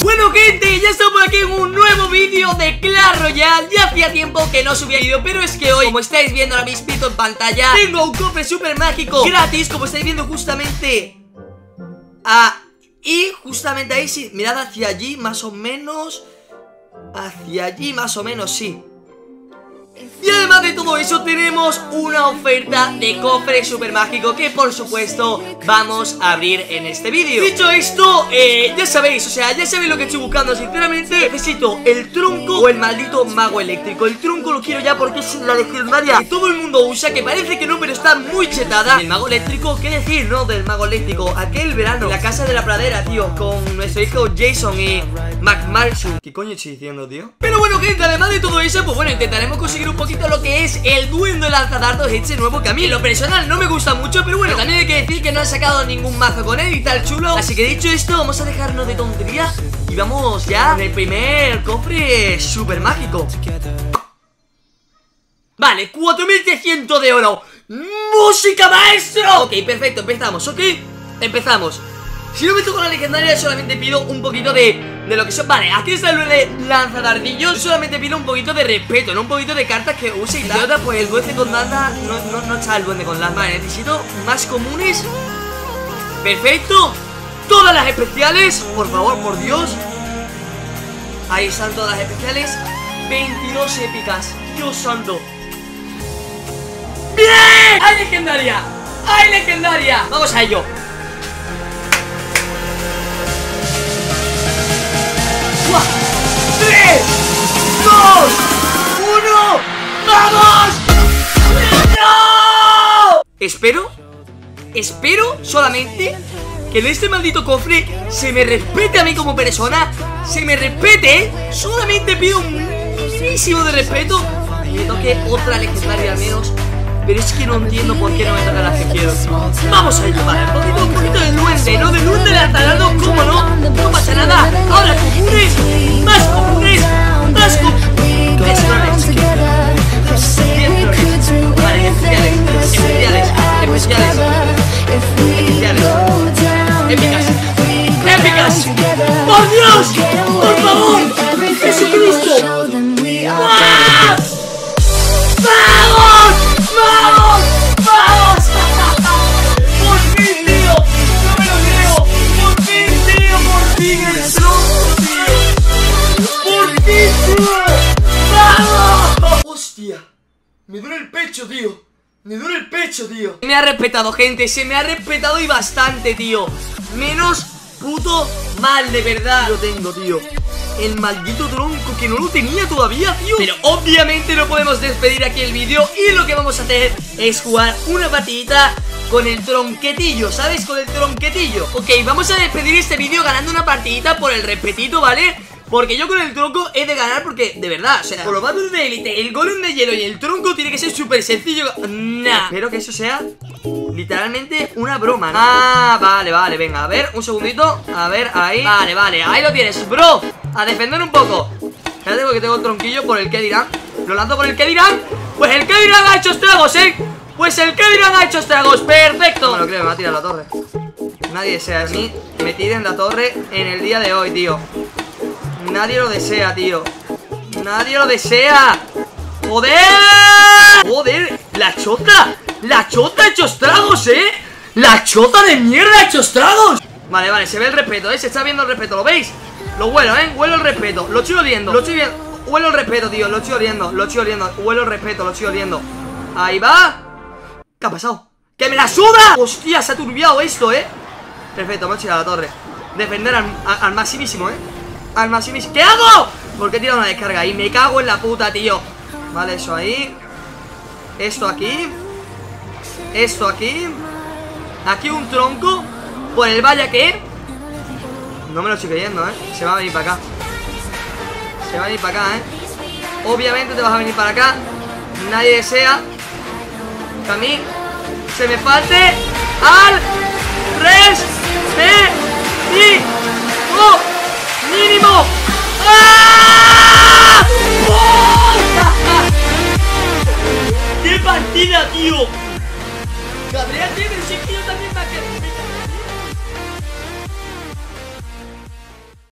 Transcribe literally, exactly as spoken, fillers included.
Bueno gente, ya estamos por aquí en un nuevo vídeo de Clash Royale. Ya hacía tiempo que no subía vídeo, pero es que hoy, como estáis viendo ahora mismo en pantalla, tengo un cofre super mágico gratis, como estáis viendo justamente ah, y justamente ahí, sí, mirad hacia allí, más o menos. Hacia allí, más o menos, sí. Y además de todo eso tenemos una oferta de cofre super mágico que por supuesto vamos a abrir en este vídeo. Dicho esto, eh, ya sabéis, o sea, ya sabéis lo que estoy buscando. Sinceramente necesito el tronco o el maldito mago eléctrico. El tronco lo quiero ya porque es la legendaria que todo el mundo usa, que parece que no, pero está muy chetada. El mago eléctrico, ¿qué decir, no? Del mago eléctrico, aquel verano, en la casa de la pradera, tío, con nuestro hijo Jason y McMarshall. ¿Qué coño estoy diciendo, tío? Pero bueno gente, además de todo eso, pues bueno, intentaremos conseguir un poquito lo que es el duende lanzadardos este nuevo, que a mí en lo personal no me gusta mucho, pero bueno, también hay que decir que no han sacado ningún mazo con él y tal chulo. Así que dicho esto, vamos a dejarnos de tontería y vamos ya con el primer cofre super mágico. Vale, cuatro mil trescientos de oro. ¡Música, maestro! Ok, perfecto, empezamos, ok, empezamos. Si no me toco la legendaria, solamente pido un poquito de, de lo que son. Vale, aquí está el de lanzadardillos. Solamente pido un poquito de respeto, no un poquito de cartas que use y tal. Pues el duende con lanza, no, no, no está el duende con lanza. Vale, necesito más comunes. Perfecto. Todas las especiales, por favor, por Dios. Ahí están todas las especiales. veintidós épicas, Dios santo. ¡Bien! ¡Hay legendaria! ¡Hay legendaria! Vamos a ello. tres, dos, uno, ¡vamos! ¡No! Espero, espero solamente que en este maldito cofre se me respete a mí como persona, se me respete. Solamente pido un mínimo de respeto. Que me toque otra legendaria al menos. Pero es que no entiendo por qué no me toca las que quiero. Vamos a ir, vale, un poquito, un poquito de duende, ¿no? De duende lanzadado, ¿cómo no? No pasa nada. Ahora comunes, más comunes, más comunes. Vale, especiales, especiales, especiales, especiales, épicas, épicas. ¡Por Dios! ¡Por favor! ¡Jesucristo! ¡Ah! ¡Vamos! ¡Vamos! ¡Vamos! ¡Por fin, tío! ¡No me lo creo! ¡Por fin, tío! ¡Por fin el tronco, tío! ¡Por fin, tío! ¡Vamos! ¡Hostia! Me duele el pecho, tío. Me duele el pecho, tío. Se me ha respetado, gente. Se me ha respetado y bastante, tío. Menos puto mal, de verdad. Lo tengo, tío. El maldito tronco, que no lo tenía todavía, tío. Pero obviamente no podemos despedir aquí el vídeo. Y lo que vamos a hacer es jugar una partidita con el tronquetillo, ¿sabes? Con el tronquetillo. Ok, vamos a despedir este vídeo ganando una partidita por el respetito, ¿vale? Porque yo con el tronco he de ganar porque, de verdad, o sea, por los bandos de élite, el golem de hielo y el tronco tiene que ser súper sencillo. Nah, espero que eso sea literalmente una broma, ¿no? Ah, vale, vale, venga, a ver, un segundito. A ver, ahí, vale, vale, ahí lo tienes, bro. A defender un poco. Espérate porque tengo el tronquillo por el que dirán. Lo lanzo por el que dirán. Pues el que dirán ha hecho estragos, ¿eh? Pues el que dirán ha hecho estragos, perfecto. No me lo creo, me va a tirar la torre. Nadie desea a mí me tiren la torre en el día de hoy, tío. Nadie lo desea, tío. Nadie lo desea. ¡Joder! ¡Joder! ¡La chota! ¡La chota ha hecho estragos, eh! ¡La chota de mierda ha hecho estragos! Vale, vale, se ve el respeto, eh. Se está viendo el respeto, ¿lo veis? Lo huelo, eh. Huelo el respeto. Lo estoy oliendo. Lo estoy viendo. Huelo el respeto, tío. Lo estoy oliendo. Lo estoy oliendo. Huelo el respeto. Lo estoy oliendo. Ahí va. ¿Qué ha pasado? ¡Que me la suda! ¡Hostia! Se ha turbiado esto, eh. Perfecto, me he tirado a la torre. Defender al, al, al maximísimo, eh. Al máximo. ¿Qué hago? Porque he tirado una descarga ahí. Me cago en la puta, tío. Vale, eso ahí. Esto aquí. Esto aquí. Aquí un tronco. Por el vaya que. No me lo estoy creyendo, eh. Se va a venir para acá. Se va a venir para acá, eh. Obviamente te vas a venir para acá. Nadie desea que a mí se me falte al res de